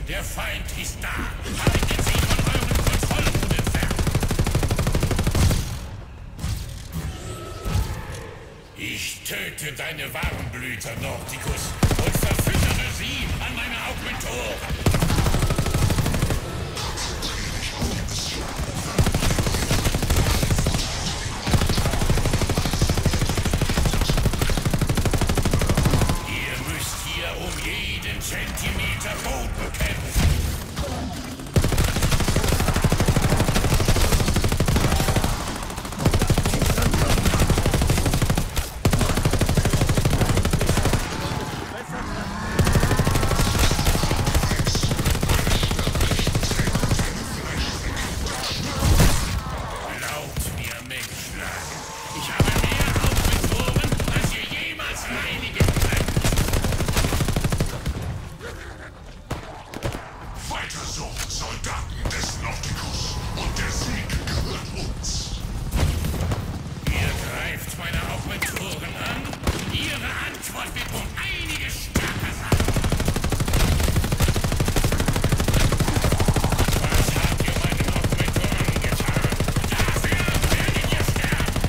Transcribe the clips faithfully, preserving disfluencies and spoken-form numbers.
Der Feind ist da. Haltet sie von euren Kontrollrudeln fern. Ich töte deine Warmblüter, Nordicus, und verfüttere sie an meine Augmentoren. Zentimeter Boden kämpfen. Laut mir, Menschlein. Ich habe mehr Augmentoren, als ihr jemals reinigen könnt. Weiter so, Soldaten des Nordicus. Und der Sieg gehört uns. Ihr greift meine Augmentoren an. Ihre Antwort wird um einiges stärker sein. Was habt ihr meinen Augmentoren getan? Dafür werdet ihr sterben.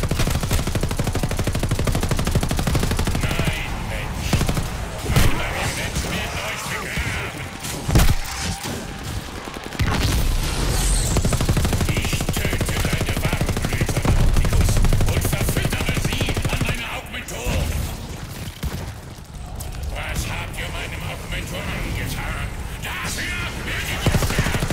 Nein, Mensch. Mein Marionett wird euch begraben. Ich töte deine Warmblüter, Nordicus, und verfüttere sie an meine Augmentoren. Was habt ihr meinem Augmentoren getan? Dafür werdet ihr sterben.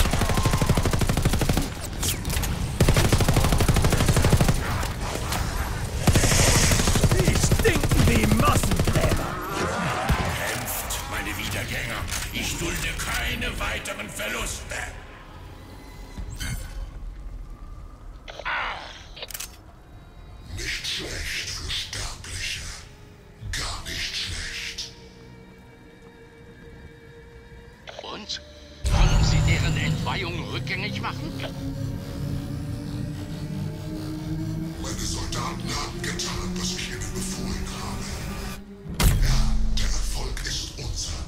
Die stinken wie Mossengräber. Kämpft, meine Wiedergänger. Ich dulde keine weiteren Verluste. Nicht schlecht für Sterbliche. Gar nicht schlecht. Und? Wollen Sie deren Entweihung rückgängig machen? Meine Soldaten haben getan, was ich ihnen befohlen habe. Ja, der Erfolg ist unser.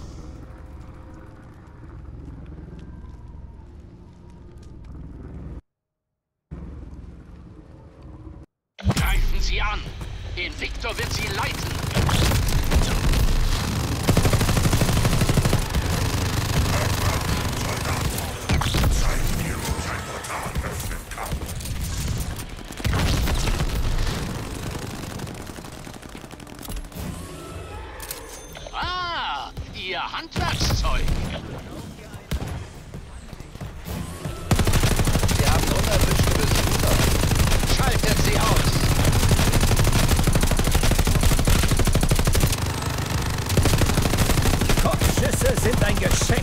Greifen Sie an! Den Viktor wird Sie leiten! Soldaten, zeigt mir, wo ich ein Portal öffnen kann. Ah! Ihr Handwerkszeug! Wir haben unerwünschte Besucher. Schaltet sie aus! Kopfschüsse sind ein Geschenk.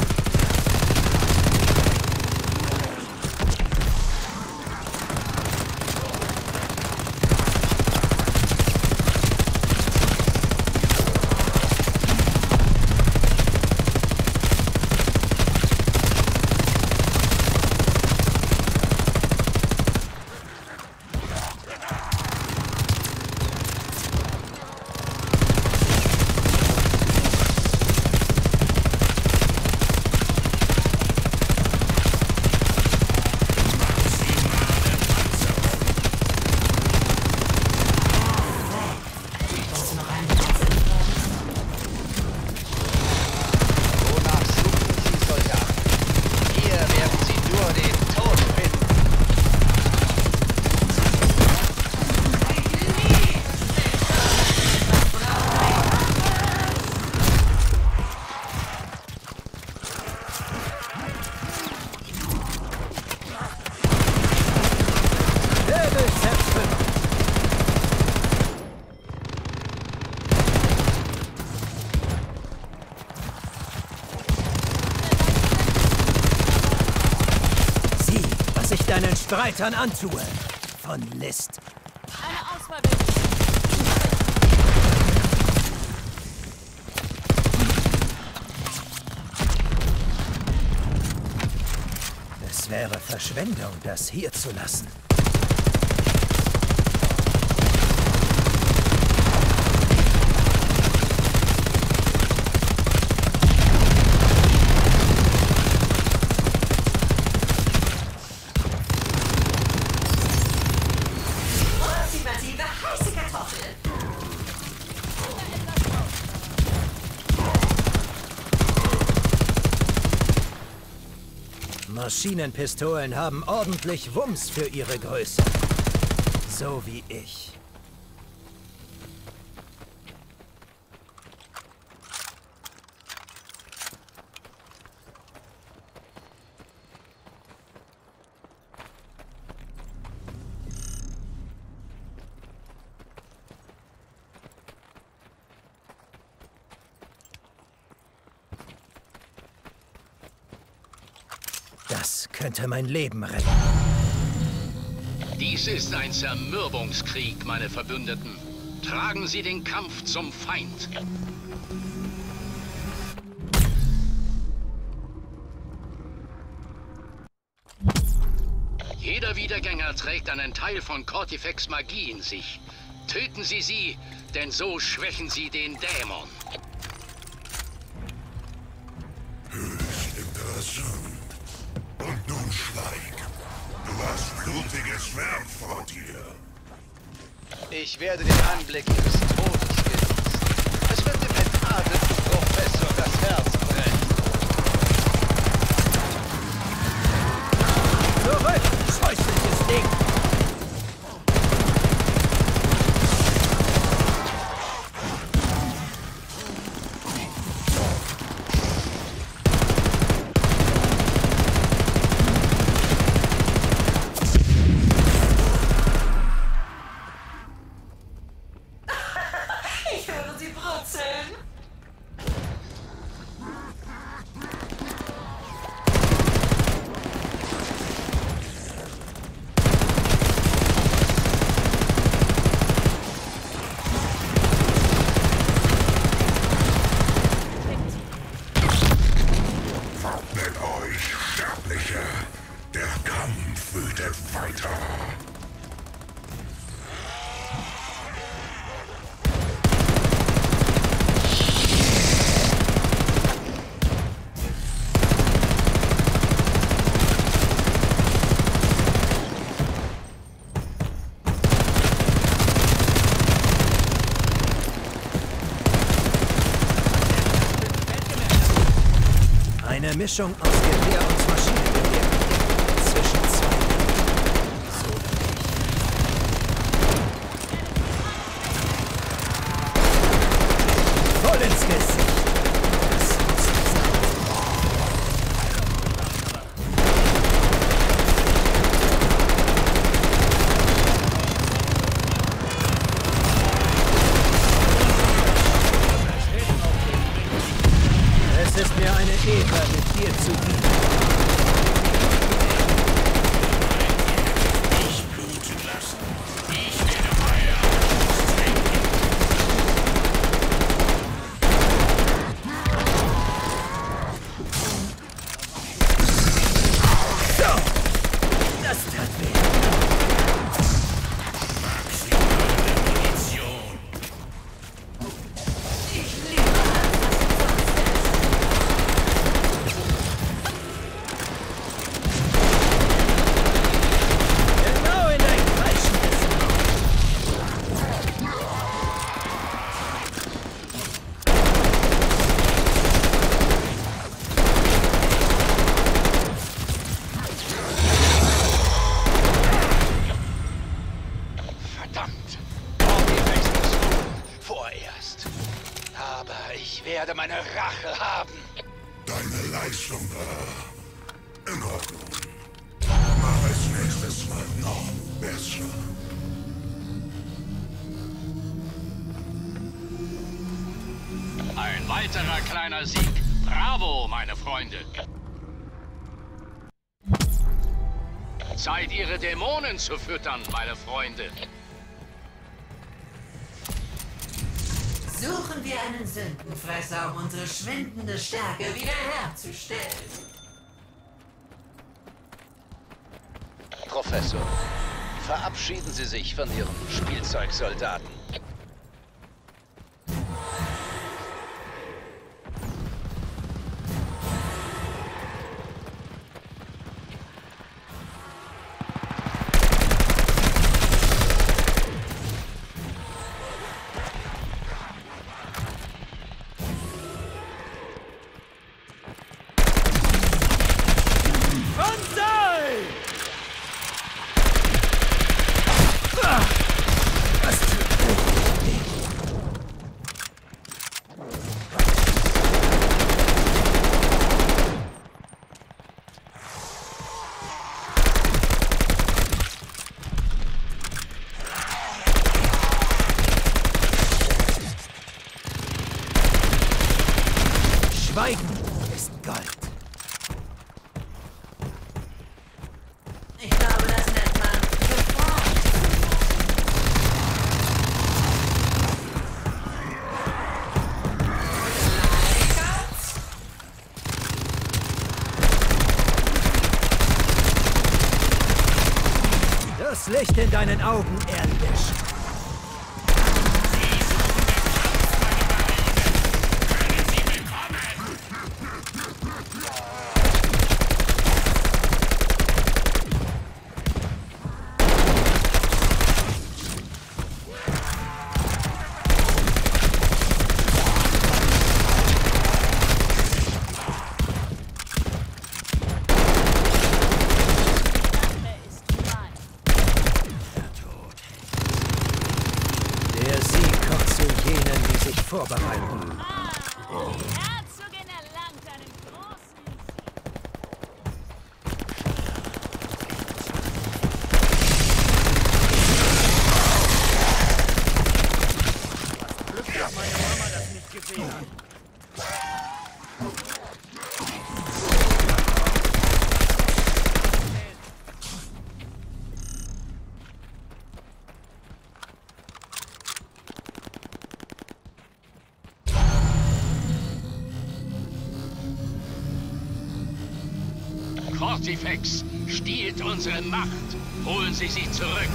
Wonach suchen Sie, Soldaten? Hier werden Sie nur den Tod finden. Wirbelzäpfen. Sieh, was ich deinen Streitern antue. Von List. Eine Auswahlbildung. Es wäre Verschwendung, das hier zu lassen. Maschinenpistolen haben ordentlich Wumms für ihre Größe. So wie ich. Das könnte mein Leben retten. Dies ist ein Zermürbungskrieg, meine Verbündeten. Tragen Sie den Kampf zum Feind. Jeder Wiedergänger trägt einen Teil von Kortifex Magie in sich. Töten Sie sie, denn so schwächen Sie den Dämon. Höchst interessant. Und nun schweig. Du hast blutiges Werk vor dir. Ich werde den Anblick ihres Todes genießen. Es wird dem entarteten Professor das Herz brennen. Zurück, scheußliches Ding! Ich höre sie brutzeln. Mit euch, Sterbliche. Der Kampf wütet weiter. Eine Mischung aus Gewehr und Maschinengewehr. Zwischen zwei. So bin ich. Voll ins Gesicht. Das muss sein. Es ist mir eine Ehre, mit dir zu dienen. Nicht bluten lassen. Ich werde Feuer austrinken. So! Das tat weh. Maximale Munition. Ich liebe Genau in ein kreischendes Verdammt! Kortifex muss ruhen. Vorerst. Aber ich werde meine Rache haben. Deine Leistung war in Ordnung. Mach es nächstes Mal noch besser. Ein weiterer kleiner Sieg. Bravo, meine Freunde. Zeit, Ihre Dämonen zu füttern, meine Freunde. Suchen wir einen Sündenfresser, um unsere schwindende Stärke wiederherzustellen. Professor, verabschieden Sie sich von Ihrem Spielzeugsoldaten. Oh! Ich glaube, das nennt man geformt. Das Licht in deinen Augen erlischt. Vorbereiten. Ah, die Herzogin erlangt einen großen Sieg. Glück, dass meine Mama das nicht gesehen hat. Kortifex stiehlt unsere Macht. Holen Sie sie zurück.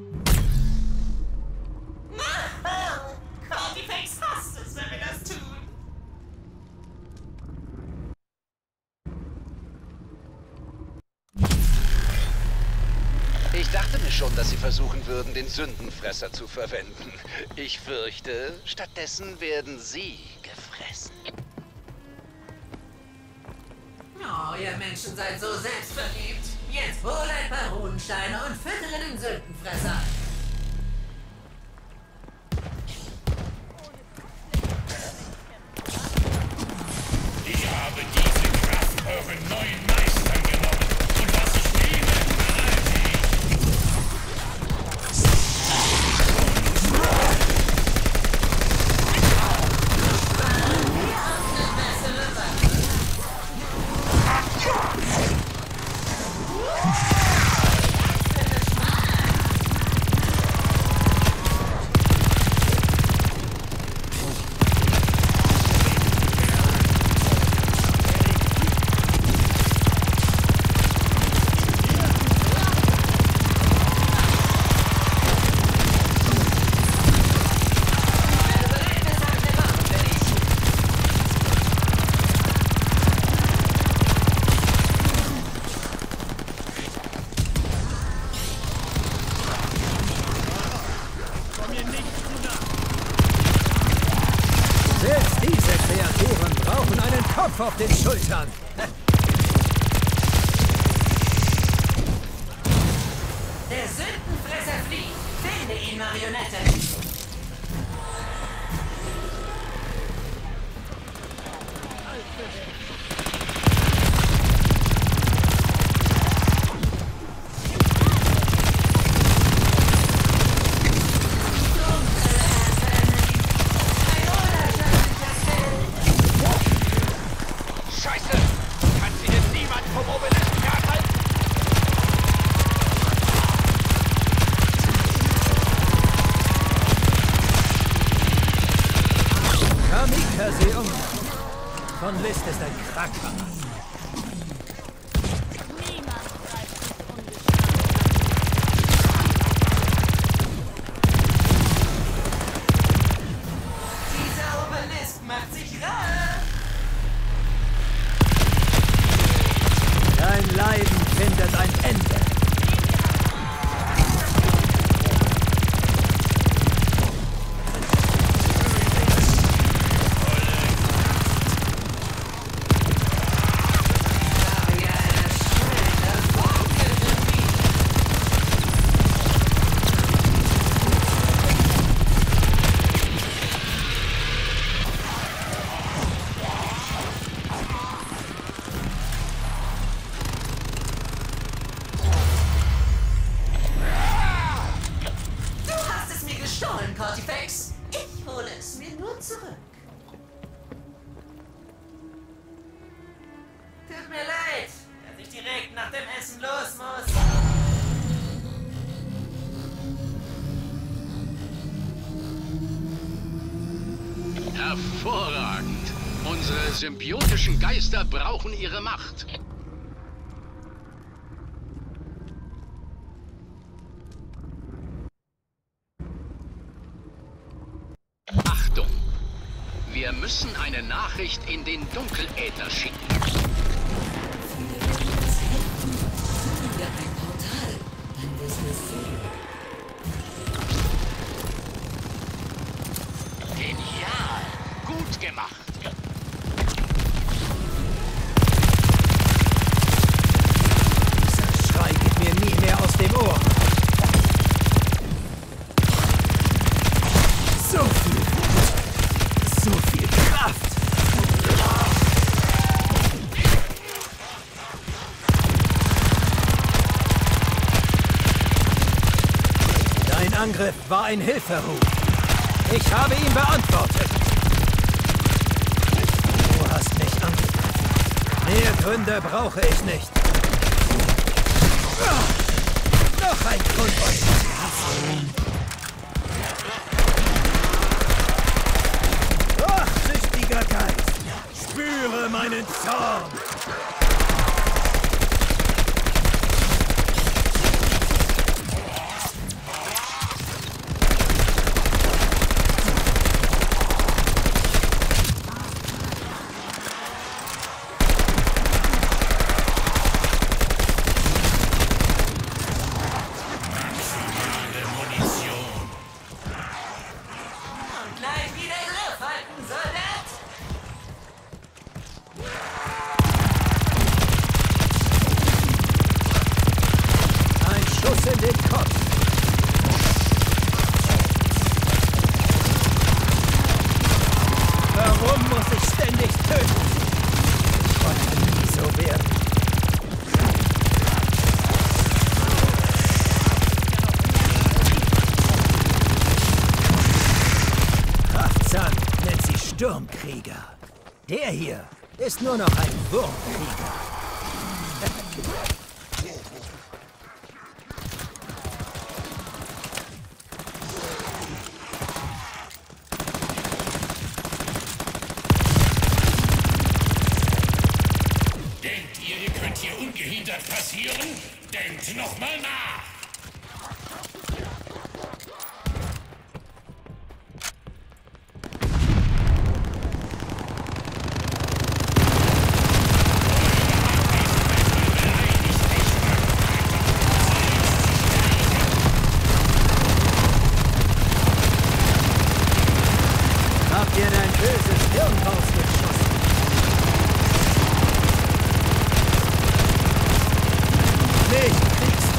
Kortifex hasst es, wenn wir das tun. Ich dachte mir schon, dass Sie versuchen würden, den Sündenfresser zu verwenden. Ich fürchte, stattdessen werden Sie gefressen. Oh, ihr Menschen seid so selbstverliebt. Jetzt hol ein paar Runensteine und füttere den Sündenfresser. Ich habe diese Kraft euren neuen Meistern genommen. Und was ich nehme, behalte ich. Selbst diese Kreaturen brauchen einen Kopf auf den Schultern. Der Sündenfresser flieht. Finde ihn, Marionette. Scheiße! Kann Sie denn niemand vom Obelisk fernhalten? Kamikaze-Umgang. Von List ist ein Kranker. Niemand bleibt sich ungeschadet. Dieser Obelisk macht sich rar. Dein Leiden findet ein Ende. Du hast es mir gestohlen, Kortifex. Ich hole es mir nur zurück. Tut mir leid, dass ich direkt nach dem Essen los muss. Hervorragend. Unsere symbiotischen Geister brauchen ihre Macht. Achtung! Wir müssen eine Nachricht in den Dunkeläther schicken. Wir ein Portal, dann wissen wir viel. Genial! Gut gemacht! Dieser Schrei geht mir nie mehr aus dem Ohr. So viel Wut, so viel Kraft. Dein Angriff war ein Hilferuf. Ich habe ihn beantwortet. Du hast mich angegriffen. Mehr Gründe brauche ich nicht. Ah, noch ein Grund, euch zu hassen. Rachsüchtiger Geist, spüre meinen Zorn. In den Kopf. Warum muss ich ständig töten? Ich wollte nie so werden. Kraftzahn nennt sie Sturmkrieger. Der hier ist nur noch ein Wurmkrieger. Ungehindert passieren? Denkt noch mal nach! Habt ihr dein böses Hirn rausgeschossen? Nicht kriegst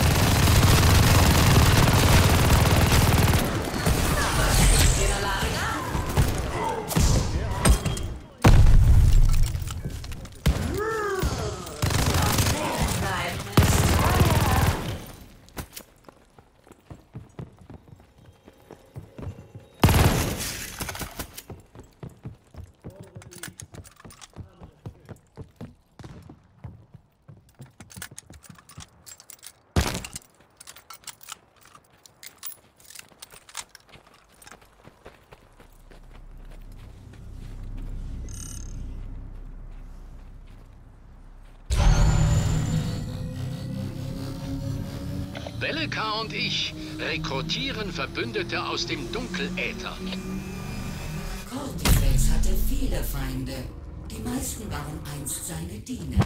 Bellica und ich rekrutieren Verbündete aus dem Dunkeläther. Cortifex hatte viele Feinde. Die meisten waren einst seine Diener.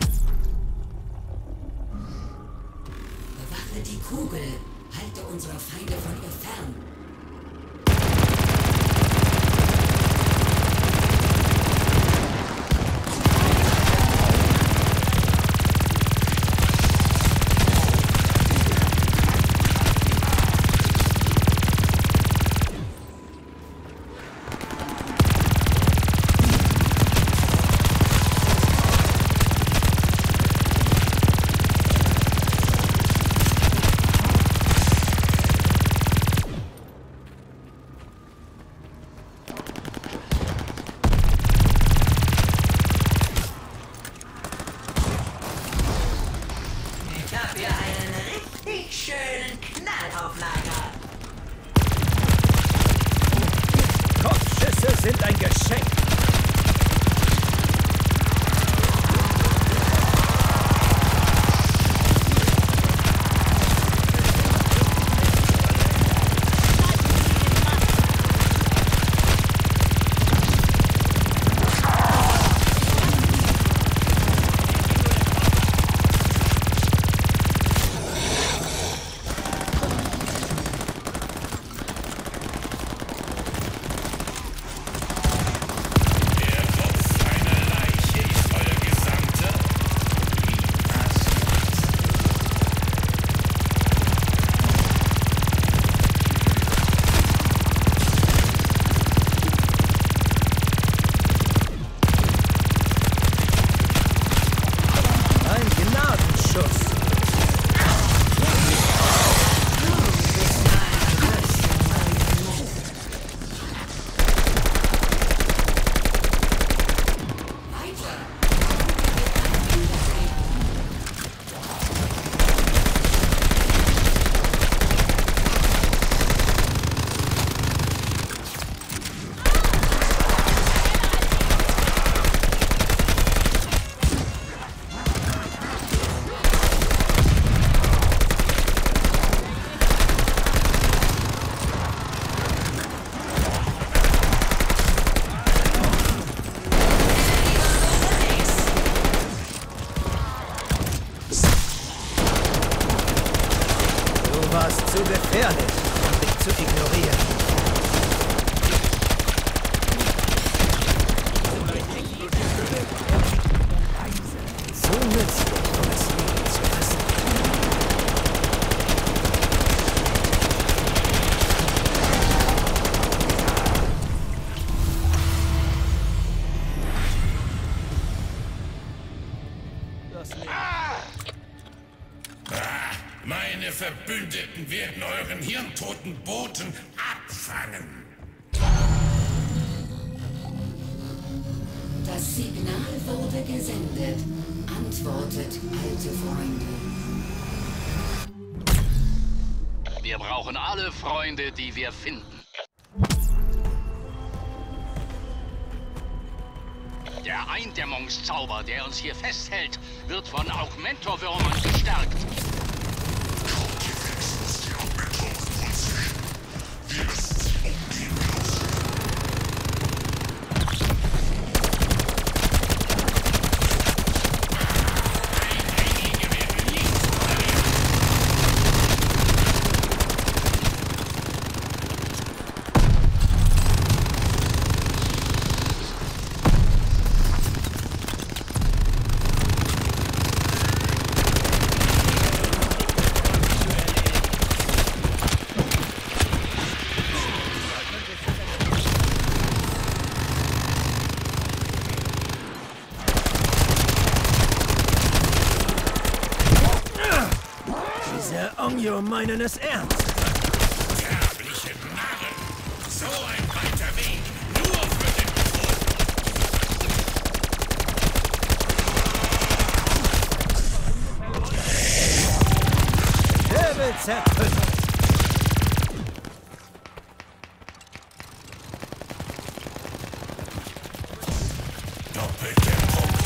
Bewache die Kugel. Halte unsere Feinde von ihr fern. sind ein Geschenk. Zu gefährlich, um dich zu ignorieren. So nützlich, um es liegen zu lassen. Das Leben. Meine Verbündeten werden euren hirntoten Boten abfangen. Das Signal wurde gesendet. Antwortet, alte Freunde. Wir brauchen alle Freunde, die wir finden. Der Eindämmungszauber, der uns hier festhält, wird von Augmentorwürmern gestärkt. Ongyo meinen es ernst. Sterbliche Narren! So ein weiter Weg, nur für den Tod. Wirbel zertrümmert. Doppelte Punkte.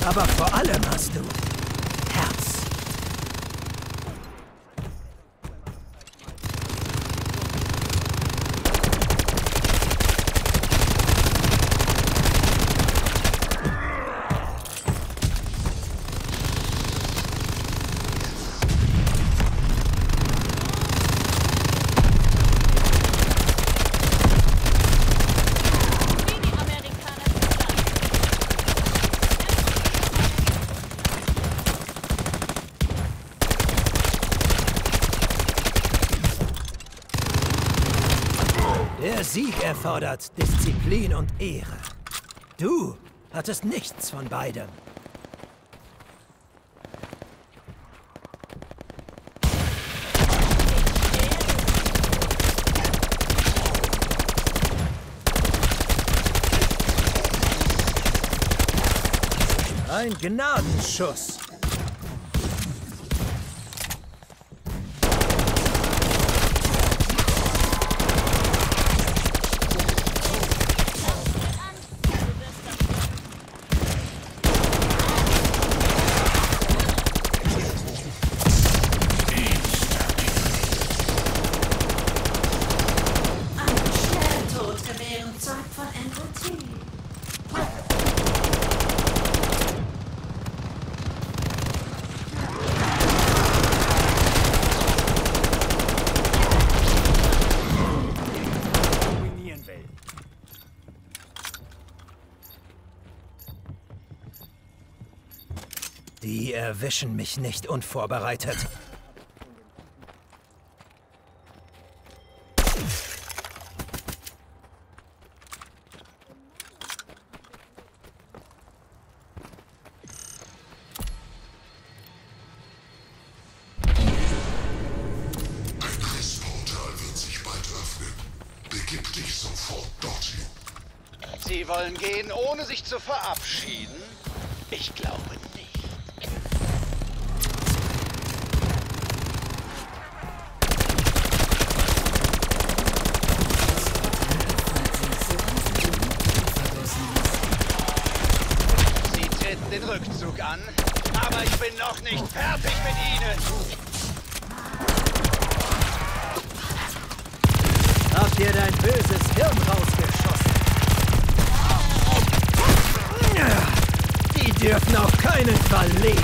Aber vor allem hast du Herz. Der Sieg erfordert Disziplin und Ehre. Du hattest nichts von beidem. Ein Gnadenschuss. Die erwischen mich nicht unvorbereitet. Ein Eisportal wird sich bald öffnen. Begib dich sofort dorthin. Sie wollen gehen, ohne sich zu verabschieden? Ich glaube nicht. Sie treten den Rückzug an, aber ich bin noch nicht fertig mit Ihnen. Habt ihr dein böses Hirn rausgeschossen? Die dürfen auf keinen Fall leben.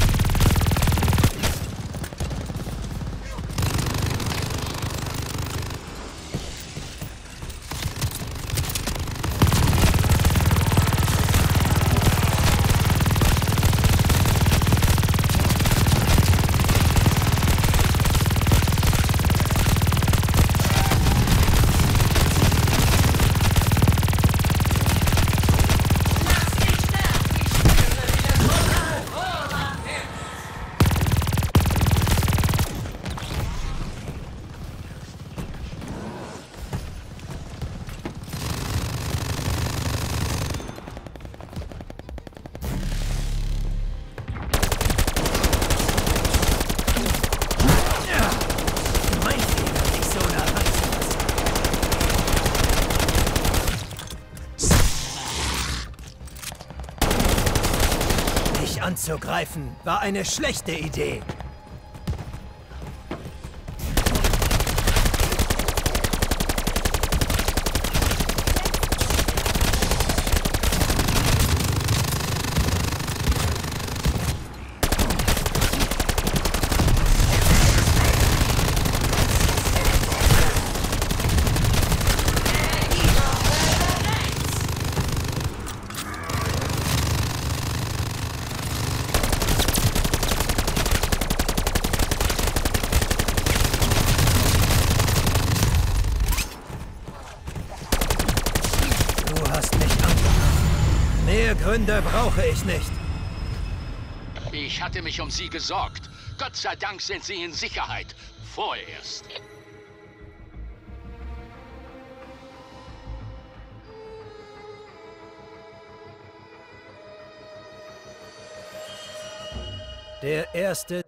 Anzugreifen war eine schlechte Idee. Mehr Gründe brauche ich nicht. Ich hatte mich um Sie gesorgt. Gott sei Dank sind Sie in Sicherheit. Vorerst. Der erste